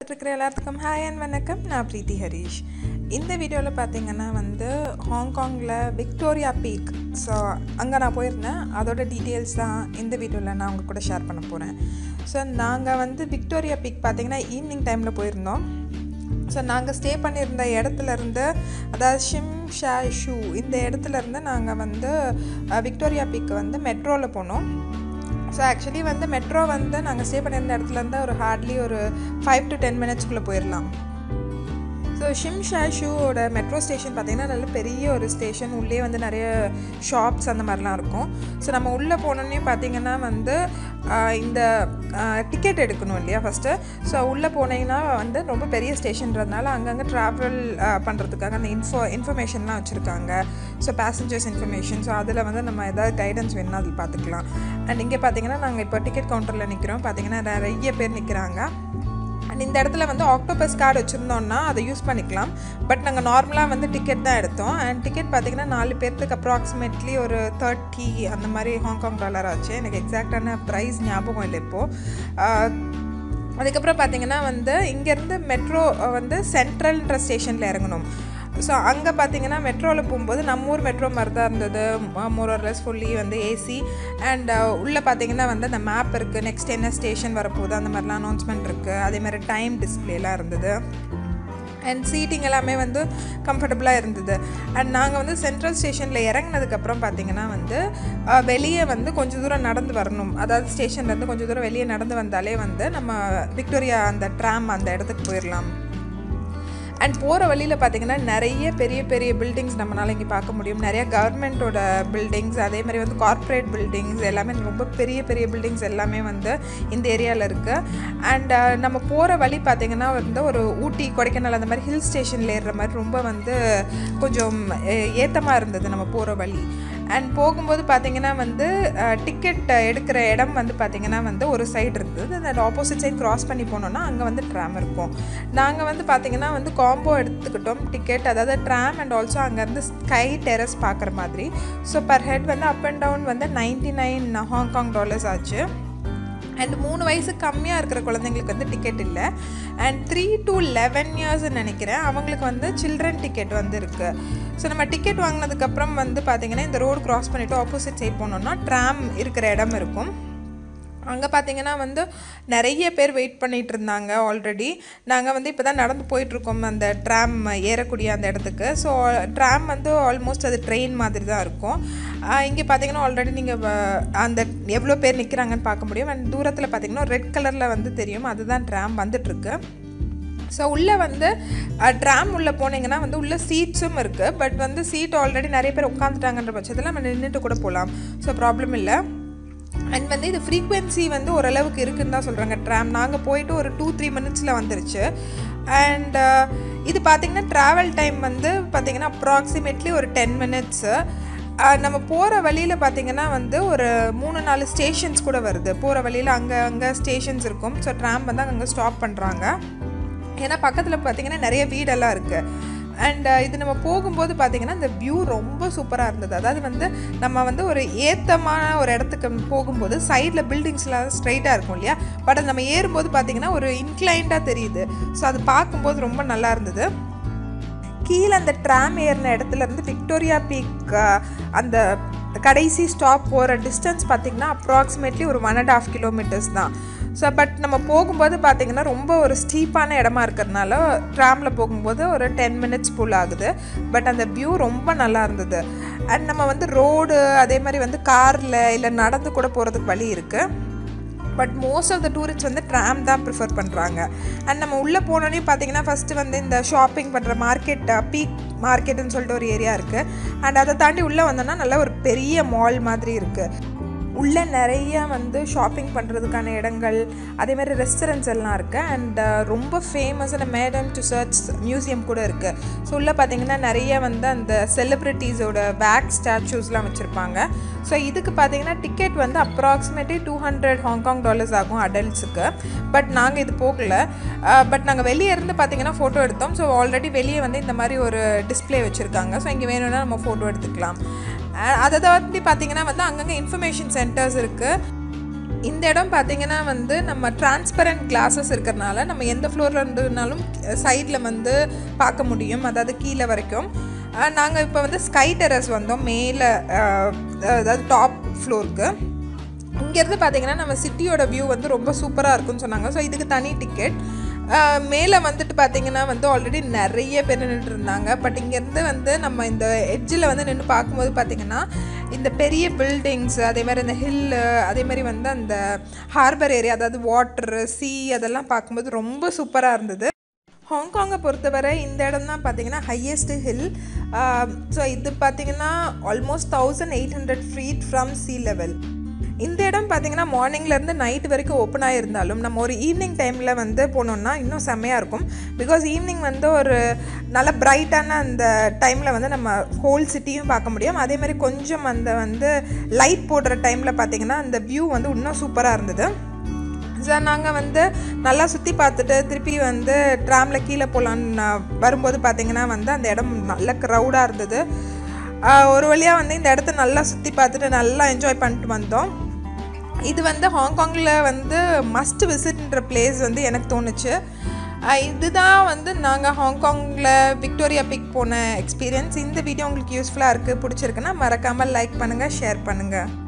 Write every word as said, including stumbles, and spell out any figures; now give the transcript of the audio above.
இருக்கிற எல்லாத்துக்கும் hi and வணக்கம். நான் பிரீத்தி ஹரீஷ். இந்த வீடியோவில் பார்த்தீங்கன்னா வந்து ஹாங்காங்கில் விக்டோரியா பீக், ஸோ அங்கே நான் போயிருந்தேன். அதோட டீட்டெயில்ஸ் தான் இந்த வீடியோவில் நான் உங்கள் கூட ஷேர் பண்ண போகிறேன். ஸோ நாங்கள் வந்து விக்டோரியா பீக் பார்த்திங்கன்னா ஈவினிங் டைமில் போயிருந்தோம். ஸோ நாங்கள் ஸ்டே பண்ணியிருந்த இடத்துலேருந்து, அதாவது ஷிம் ஷா ஷூ இந்த இடத்துலேருந்து நாங்கள் வந்து விக்டோரியா பீக்கு வந்து மெட்ரோவில் போனோம். ஸோ ஆக்சுவலி வந்து மெட்ரோ வந்து நாங்கள் ஸ்டே பண்ணியிருந்த இடத்துலேருந்து ஒரு ஹார்ட்லி ஒரு ஃபைவ் டு டென் மினிட்ஸ்க்குள்ளே போயிடலாம். ஸோ ஷிம் ஷா ஷூவோட மெட்ரோ ஸ்டேஷன் பார்த்திங்கன்னா நல்ல பெரிய ஒரு ஸ்டேஷன். உள்ளே வந்து நிறைய ஷாப்ஸ் அந்த மாதிரிலாம் இருக்கும். ஸோ நம்ம உள்ளே போனோன்னே பார்த்திங்கன்னா வந்து இந்த டிக்கெட் எடுக்கணும் இல்லையா ஃபஸ்ட்டு. ஸோ உள்ளே போனீங்கன்னா வந்து ரொம்ப பெரிய ஸ்டேஷன்றதுனால அங்கங்கே ட்ராவல் பண்ணுறதுக்காக அந்த இன்ஃபோ இன்ஃபர்மேஷன்லாம் வச்சுருக்காங்க. So passengers information. ஸோ அதில் வந்து நம்ம எதாவது கைடன்ஸ் வேணும்னா அதில் பார்த்துக்கலாம். அண்ட் இங்கே பார்த்திங்கன்னா நாங்கள் இப்போ டிக்கெட் கவுண்டரில் நிற்கிறோம். பார்த்திங்கன்னா நிறைய பேர் நிற்கிறாங்க. அண்ட் இந்த இடத்துல வந்து ஆக்டோபஸ் கார்டு வச்சுருந்தோன்னா அதை யூஸ் பண்ணிக்கலாம். பட் நாங்கள் நார்மலாக வந்து டிக்கெட் தான் எடுத்தோம். அண்ட் டிக்கெட் பார்த்திங்கன்னா நாலு பேர்த்துக்கு அப்ராக்சிமேட்லி ஒரு தேர்ட்டி அந்த மாதிரி ஹாங்காங் டாலர் ஆச்சு. எனக்கு எக்ஸாக்டான ப்ரைஸ் ஞாபகம் இல்லை இப்போது. அதுக்கப்புறம் பார்த்திங்கன்னா வந்து இங்கேருந்து மெட்ரோ வந்து சென்ட்ரல்ன்ற ஸ்டேஷனில் இறங்கணும். ஸோ அங்கே பார்த்திங்கன்னா மெட்ரோவில் போகும்போது நம்ம ஊர் மெட்ரோ மாதிரி தான் இருந்தது. மோரர்லெஸ் ஃபுல்லி வந்து ஏசி. அண்ட் உள்ளே பார்த்திங்கன்னா வந்து அந்த மேப் இருக்குது, நெக்ஸ்ட் என்ன ஸ்டேஷன் வரப்போகுது அந்த மாதிரிலாம் அனௌன்ஸ்மெண்ட் இருக்குது. அதேமாதிரி டைம் டிஸ்பிளேலாம் இருந்தது. அண்ட் சீட்டிங் எல்லாமே வந்து கம்ஃபர்டபுளாக இருந்தது. அண்ட் நாங்கள் வந்து சென்ட்ரல் ஸ்டேஷனில் இறங்கினதுக்கப்புறம் பார்த்திங்கன்னா வந்து வெளியே வந்து கொஞ்சம் தூரம் நடந்து வரணும். அதாவது ஸ்டேஷன்லேருந்து கொஞ்சம் தூரம் வெளியே நடந்து வந்தாலே வந்து நம்ம விக்டோரியா அந்த ட்ராம் அந்த இடத்துக்கு போயிடலாம். அண்ட் போகிற வழியில் பார்த்திங்கன்னா நிறைய பெரிய பெரிய பில்டிங்ஸ் நம்மளால் இங்கே பார்க்க முடியும். நிறைய கவர்மெண்ட்டோட பில்டிங்ஸ், அதே மாதிரி வந்து கார்ப்பரேட் பில்டிங்ஸ் எல்லாமே ரொம்ப பெரிய பெரிய பில்டிங்ஸ் எல்லாமே வந்து இந்த ஏரியாவில் இருக்குது. அண்ட் நம்ம போகிற வழி பார்த்திங்கன்னா வந்து ஒரு ஊட்டி, கொடைக்கானல் அந்த மாதிரி ஹில் ஸ்டேஷனில் ஏறுற மாதிரி ரொம்ப வந்து கொஞ்சம் ஏற்றமாக இருந்தது நம்ம போகிற வழி. அண்ட் போகும்போது பார்த்திங்கன்னா வந்து டிக்கெட் எடுக்கிற இடம் வந்து பார்த்திங்கன்னா வந்து ஒரு சைடு இருக்குது. அந்த ஆப்போசிட் சைட் க்ராஸ் பண்ணி போனோன்னா அங்கே வந்து ட்ராம் இருக்கும். நாங்கள் வந்து பார்த்திங்கன்னா வந்து காம்போ எடுத்துக்கிட்டோம் டிக்கெட், அதாவது ட்ராம் அண்ட் ஆல்சோ அங்கேருந்து ஸ்கை டெரஸ் பார்க்குற மாதிரி. ஸோ பர் ஹெட் வந்து அப் அண்ட் டவுன் வந்து நைன்டி நைன் ஹாங்காங் டாலர்ஸ் ஆச்சு. அண்ட் மூணு வயசு கம்மியாக இருக்கிற குழந்தைங்களுக்கு வந்து டிக்கெட் இல்லை. அண்ட் த்ரீ டு லெவன் இயர்ஸ்ன்னு நினைக்கிறேன் அவங்களுக்கு வந்து சில்ட்ரன் டிக்கெட் வந்து இருக்குது. ஸோ நம்ம டிக்கெட் வாங்கினதுக்கப்புறம் வந்து பார்த்திங்கன்னா இந்த ரோடு க்ராஸ் பண்ணிவிட்டு ஆப்போசிட் சைட் போனோன்னா ட்ராம் இருக்கிற இடம் இருக்கும். அங்கே பார்த்திங்கன்னா வந்து நிறைய பேர் வெயிட் பண்ணிகிட்டு இருந்தாங்க. ஆல்ரெடி நாங்கள் வந்து இப்போ தான் நடந்து போயிட்டுருக்கோம் அந்த ட்ராம் ஏறக்கூடிய அந்த இடத்துக்கு. ஸோ ட்ராம் வந்து ஆல்மோஸ்ட் அது ட்ரெயின் மாதிரி தான் இருக்கும். இங்கே பார்த்திங்கன்னா ஆல்ரெடி நீங்கள் அந்த எவ்வளோ பேர் நிற்கிறாங்கன்னு பார்க்க முடியும். அண்ட் தூரத்தில் பார்த்திங்கன்னா ரெட் கலரில் வந்து தெரியும், அதுதான் ட்ராம் வந்துட்டுருக்கு. ஸோ உள்ளே வந்து ட்ராம் உள்ளே போனீங்கன்னா வந்து உள்ளே சீட்ஸும் இருக்குது. பட் வந்து சீட் ஆல்ரெடி நிறைய பேர் உட்காந்துட்டாங்கன்ற பட்சத்தில் நம்ம நின்றுட்டு கூட போகலாம். ஸோ ப்ராப்ளம் இல்லை. அண்ட் வந்து இது ஃப்ரீக்வென்சி வந்து ஓரளவுக்கு இருக்குதுன்னு தான் சொல்கிறாங்க ட்ராம். நாங்கள் போயிட்டு ஒரு டூ த்ரீ மினிட்ஸில் வந்துருச்சு. அண்ட் இது பார்த்திங்கன்னா ட்ராவல் டைம் வந்து பார்த்திங்கன்னா அப்ராக்சிமேட்லி ஒரு டென் மினிட்ஸு. நம்ம போகிற வழியில் பார்த்திங்கன்னா வந்து ஒரு மூணு நாலு ஸ்டேஷன்ஸ் கூட வருது. போகிற வழியில் அங்கே அங்கே ஸ்டேஷன்ஸ் இருக்கும். ஸோ ட்ராம் வந்து அங்கே ஸ்டாப் பண்ணுறாங்க. ஏன்னா பக்கத்தில் பார்த்திங்கன்னா நிறைய வீடெல்லாம் இருக்குது. அண்ட் இது நம்ம போகும்போது பார்த்திங்கன்னா இந்த வியூ ரொம்ப சூப்பராக இருந்தது. அதாவது வந்து நம்ம வந்து ஒரு ஏத்தமான ஒரு இடத்துக்கு போகும்போது சைடில் பில்டிங்ஸ்லாம் ஸ்ட்ரைட்டாக இருக்கும் இல்லையா, பட் அது நம்ம ஏறும்போது பார்த்திங்கன்னா ஒரு இன்க்ளைண்டாக தெரியுது. ஸோ அது பார்க்கும்போது ரொம்ப நல்லா இருந்தது. கீழே அந்த ட்ராம் ஏறின இடத்துலேருந்து விக்டோரியா பீக் அந்த கடைசி ஸ்டாப் போகிற டிஸ்டன்ஸ் பார்த்திங்கன்னா அப்ராக்சிமேட்லி ஒரு ஒன் அண்ட் ஆஃப் கிலோமீட்டர்ஸ் தான். ஸோ பட் நம்ம போகும்போது பார்த்திங்கன்னா ரொம்ப ஒரு ஸ்டீப்பான இடமா இருக்கிறதுனால ட்ராமில் போகும்போது ஒரு டென் மினிட்ஸ் ஃபுல் ஆகுது. பட் அந்த வியூ ரொம்ப நல்லா இருந்தது. அண்ட் நம்ம வந்து ரோடு அதே மாதிரி வந்து காரில் இல்லை நடந்து கூட போகிறதுக்கு வழி இருக்குது. But most of the tourist வந்து ட்ராம் தான் ப்ரிஃபர் பண்ணுறாங்க. அண்ட் நம்ம உள்ளே போனோன்னே பார்த்திங்கன்னா ஃபஸ்ட்டு வந்து இந்த ஷாப்பிங் பண்ணுற மார்க்கெட், பீக் மார்க்கெட்டுன்னு சொல்லிட்டு ஒரு ஏரியா இருக்குது. அண்ட் அதை தாண்டி உள்ளே வந்தோன்னா நல்ல ஒரு பெரிய மால் மாதிரி இருக்குது. உள்ளே நிறைய வந்து ஷாப்பிங் பண்ணுறதுக்கான இடங்கள், அதேமாதிரி ரெஸ்டாரண்ட்ஸ் எல்லாம் இருக்குது. அண்ட் ரொம்ப ஃபேமஸான மேடம் டுசாட்ஸ் மியூசியம் கூட இருக்குது. ஸோ உள்ளே பார்த்திங்கன்னா நிறைய வந்து அந்த செலிப்ரிட்டிஸோட வேக்ஸ் ஸ்டாச்சூஸ்லாம் வச்சுருப்பாங்க. ஸோ இதுக்கு பார்த்திங்கன்னா டிக்கெட் வந்து approximately two hundred Hong Kong dollars ஆகும் அடல்ட்ஸுக்கு. பட் நாங்கள் இது போகல. பட் நாங்கள் வெளியே இருந்து பார்த்திங்கன்னா ஃபோட்டோ எடுத்தோம். ஸோ ஆல்ரெடி வெளியே வந்து இந்த மாதிரி ஒரு டிஸ்பிளே வச்சுருக்காங்க. ஸோ இங்கே வேணும்னா நம்ம ஃபோட்டோ எடுத்துக்கலாம். அதை தாண்டி பார்த்திங்கன்னா வந்து அங்கங்கே இன்ஃபர்மேஷன் சென்டர்ஸ் இருக்குது. இந்த இடம் பார்த்திங்கன்னா வந்து நம்ம டிரான்ஸ்பரண்ட் கிளாஸஸ் இருக்கிறனால நம்ம எந்த ஃப்ளோரில் இருந்துனாலும் சைடில் வந்து பார்க்க முடியும், அதாவது கீழே வரைக்கும். நாங்கள் இப்போ வந்து ஸ்கை டெரஸ் வந்தோம், மேலே அதாவது டாப் ஃப்ளோருக்கு. இங்கேருந்து பார்த்திங்கன்னா நம்ம சிட்டியோட வியூ வந்து ரொம்ப சூப்பராக இருக்குன்னு சொன்னாங்க. ஸோ இதுக்கு தனி டிக்கெட். மேலே வந்துட்டு பார்த்திங்கன்னா வந்து ஆல்ரெடி நிறைய பேர் நின்றுட்டு இருந்தாங்க. பட் இங்கேருந்து வந்து நம்ம இந்த எட்ஜில் வந்து நின்று பார்க்கும்போது பார்த்திங்கன்னா இந்த பெரிய பில்டிங்ஸ், அதே மாதிரி இந்த ஹில்லு, அதே மாதிரி வந்து அந்த ஹார்பர் ஏரியா, அதாவது வாட்ரு, சீ, அதெல்லாம் பார்க்கும்போது ரொம்ப சூப்பராக இருந்தது. ஹாங்காங்கை பொறுத்தவரை இந்த இடம் தான் பார்த்திங்கன்னா ஹையஸ்ட் ஹில். ஸோ இது பார்த்திங்கன்னா almost thousand eight hundred feet from sea level. இந்த இடம் பார்த்திங்கன்னா மார்னிங்லேருந்து நைட் வரைக்கும் ஓப்பன் ஆகிருந்தாலும் நம்ம ஒரு ஈவினிங் டைமில் வந்து போனோம்னா இன்னும் செம்மையாக இருக்கும். பிகாஸ் ஈவினிங் வந்து ஒரு நல்ல பிரைட்டான அந்த டைமில் வந்து நம்ம ஹோல் சிட்டியும் பார்க்க முடியும். அதே மாதிரி கொஞ்சம் அந்த வந்து லைட் போடுற டைமில் பார்த்திங்கன்னா அந்த வியூ வந்து இன்னும் சூப்பராக இருந்தது. ஸோ நாங்கள் வந்து நல்லா சுற்றி பார்த்துட்டு திருப்பி வந்து ட்ராமில் கீழே போகலான்னு வரும்போது பார்த்திங்கன்னா வந்து அந்த இடம் நல்ல க்ரௌடாக இருந்தது. ஒரு வழியாக வந்து இந்த இடத்த நல்லா சுற்றி பார்த்துட்டு நல்லா என்ஜாய் பண்ணிட்டு வந்தோம். இது வந்து ஹாங்காங்கில் வந்து மஸ்ட் விசிட்ன்ற பிளேஸ் வந்து எனக்கு தோணுச்சு. இதுதான் வந்து நாங்கள் ஹாங்காங்கில் விக்டோரியா பீக் போன எக்ஸ்பீரியன்ஸ். இந்த வீடியோ உங்களுக்கு யூஸ்ஃபுல்லாக இருக்குது, பிடிச்சிருக்குன்னா மறக்காமல் லைக் பண்ணுங்கள், ஷேர் பண்ணுங்கள்.